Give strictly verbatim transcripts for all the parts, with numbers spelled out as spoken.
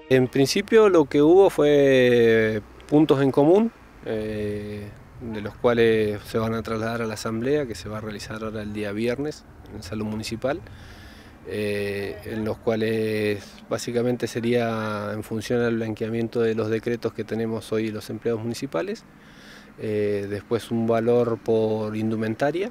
En principio lo que hubo fue puntos en común, eh, de los cuales se van a trasladar a la asamblea que se va a realizar ahora el día viernes en el Salón Municipal, eh, en los cuales básicamente sería en función al blanqueamiento de los decretos que tenemos hoy los empleados municipales, eh, después un valor por indumentaria.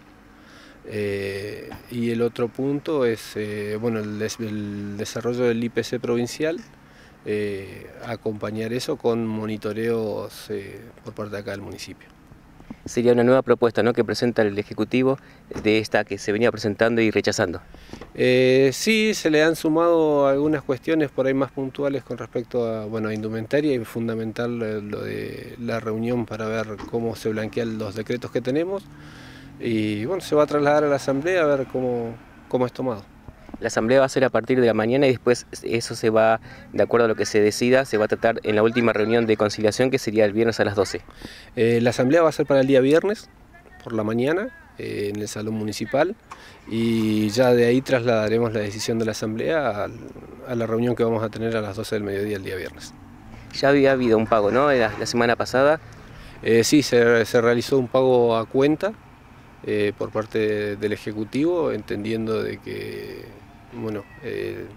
Eh, y el otro punto es eh, bueno, el, des el desarrollo del I P C provincial, eh, acompañar eso con monitoreos eh, por parte de acá del municipio. Sería una nueva propuesta, ¿no?, que presenta el Ejecutivo de esta que se venía presentando y rechazando. Eh, sí, se le han sumado algunas cuestiones por ahí más puntuales con respecto a, bueno, a indumentaria, y fundamental lo de la reunión para ver cómo se blanquean los decretos que tenemos. Y bueno, se va a trasladar a la asamblea a ver cómo, cómo es tomado. La asamblea va a ser a partir de la mañana y después eso se va, de acuerdo a lo que se decida, se va a tratar en la última reunión de conciliación, que sería el viernes a las doce. Eh, la asamblea va a ser para el día viernes, por la mañana, eh, en el Salón Municipal, y ya de ahí trasladaremos la decisión de la asamblea a, a la reunión que vamos a tener a las doce del mediodía el día viernes. Ya había habido un pago, ¿no?, la, la semana pasada. Eh, sí, se, se realizó un pago a cuenta eh, por parte del Ejecutivo, entendiendo de que, bueno, eh,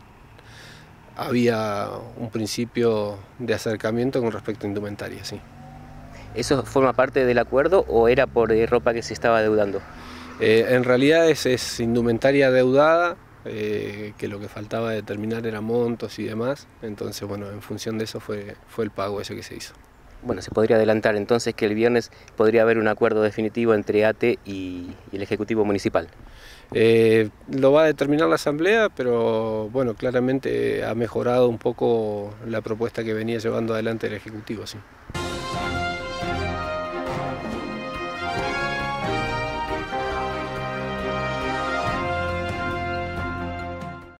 había un principio de acercamiento con respecto a indumentaria, sí. ¿Eso forma parte del acuerdo o era por eh, ropa que se estaba adeudando? Eh, en realidad es, es indumentaria adeudada, eh, que lo que faltaba determinar era montos y demás, entonces bueno, en función de eso fue, fue el pago ese que se hizo. Bueno, se podría adelantar entonces que el viernes podría haber un acuerdo definitivo entre A T E y, y el Ejecutivo Municipal. Eh, lo va a determinar la asamblea, pero bueno, claramente ha mejorado un poco la propuesta que venía llevando adelante el Ejecutivo, sí.